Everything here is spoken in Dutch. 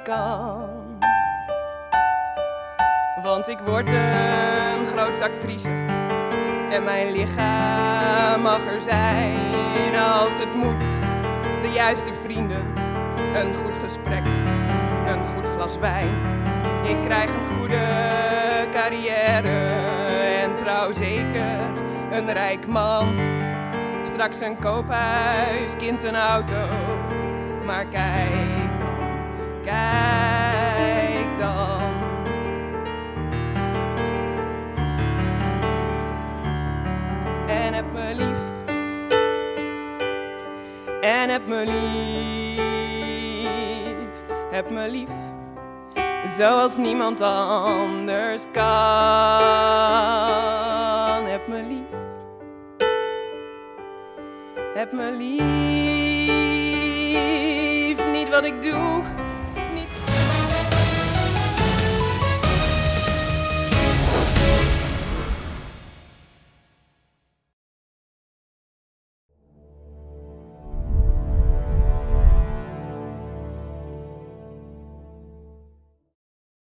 kan. Want ik word een grootste actrice en mijn lichaam mag er zijn als het moet. De juiste vrienden, een goed gesprek, een goed glas wijn. Ik krijg een goede carrière en trouw zeker een rijk man. Straks een koophuis, kind, een auto. Maar kijk dan, kijk dan. En heb me lief. En heb me lief. Heb me lief. Zoals niemand anders kan. Heb me lief. Heb me lief. Niet wat ik doe,